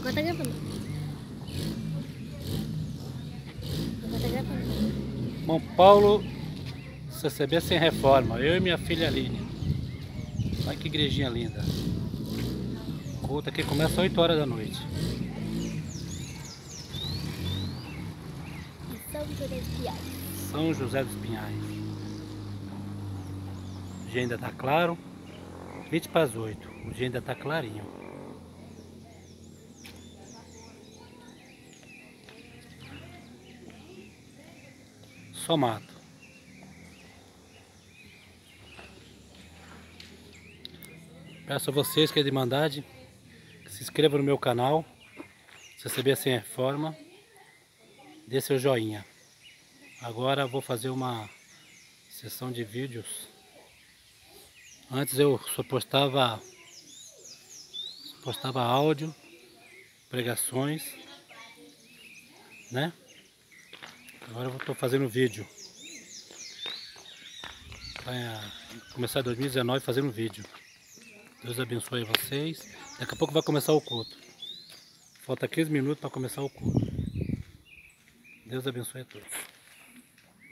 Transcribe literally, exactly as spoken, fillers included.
Agora tá gravando. Agora tá gravando. São Paulo, C C B sem reforma. Eu e minha filha Aline. Olha que igrejinha linda. O culto aqui começa às oito horas da noite. E São José dos Pinhais. São José dos Pinhais. O dia ainda tá claro. vinte para as oito. O dia ainda tá clarinho. Só mato. Peço a vocês que é de Irmandade que se inscrevam no meu canal, C C B Sem Reforma, dê seu joinha. Agora vou fazer uma sessão de vídeos. Antes eu só postava, só postava áudio, pregações, né? Agora eu estou fazendo vídeo. Vai começar dois mil e dezenove fazendo vídeo. Deus abençoe vocês. Daqui a pouco vai começar o culto. Falta quinze minutos para começar o culto. Deus abençoe a todos.